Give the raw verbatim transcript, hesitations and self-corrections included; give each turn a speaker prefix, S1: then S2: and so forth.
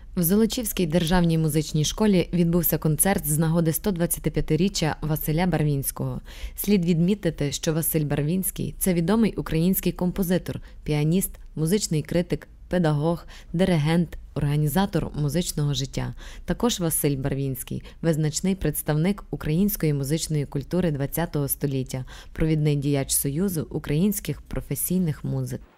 S1: В Золочівській державній музичній школі відбувся концерт з нагоди сто двадцятип'ятиріччя Василя Барвінського. Слід відмітити, що Василь Барвінський – це відомий український композитор, піаніст, музичний критик, педагог, диригент, організатор музичного життя. Також Василь Барвінський – визначний представник української музичної культури ХХ століття, провідний діяч Союзу українських професійних музик.